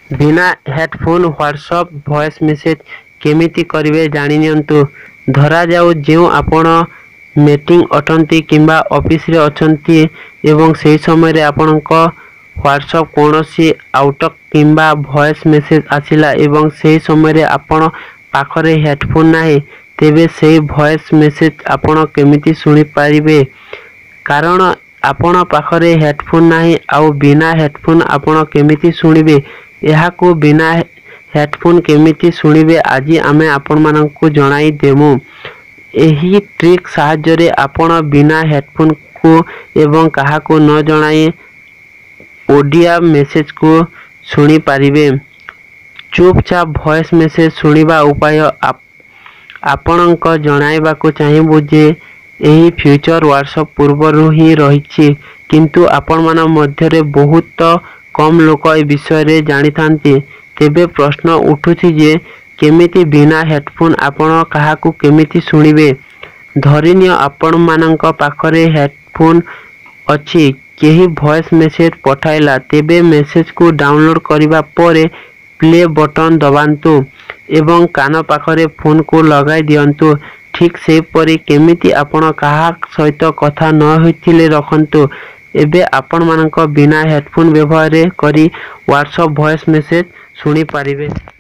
बिना headphone WhatsApp voice message केमिति करिवे जानि नियंतु। धरा जाऊ जेउ आपण मीटिंग अटंती किंबा ऑफिस रे अछंती एवं सेही समय रे आपणक व्हाट्सएप कोनोसी आउटक किंबा वॉइस मेसेज आसिला एवं सेही समय रे आपण पाखरे हेडफोन नाही, तेबे सेही वॉइस मेसेज आपण केमिति सुनि पारिबे। कारण आपण पाखरे हेडफोन नाही आउ बिना हेडफोन आपण केमिति सुनिबे। एहाकू बिना हेडफोन केमिति सुनिबे आज आमे आपण मानकू जणाई देमु। एही ट्रिक साहाय्य रे आपण बिना हेडफोन को एवं काहाकू न जणाई ऑडियो मेसेज को सुनि पारिबे। चुपचाप वॉइस मेसेज सुनिबा उपाय आपणक जणाइबा को चाहिबो जे एही फ्यूचर व्हाट्सएप पूर्वरु ही रहिछि, किंतु आपण मान मध्य रे बहुत कम लोक ए विषय रे जानि थांती। तेबे प्रश्न उठुछि जे केमिति बिना हेडफोन आपण काहाकू केमिति सुनिबे। धरिनिय आपण मानक पाखरे हेडफोन अछि, केही वॉइस मेसेज पठाइला, तेबे मेसेज को डाउनलोड करिबा परे प्ले बटन दबांतु एवं कान पाखरे फोन को लगाई दियंतु। ठीक से परी केमिति आपण काहा सहित कथा न होइथिले रखंतु। एबे आपण मानक बिना हेडफोन व्यवहार करी व्हाट्सएप वॉइस मेसेज सुनि पारिबे।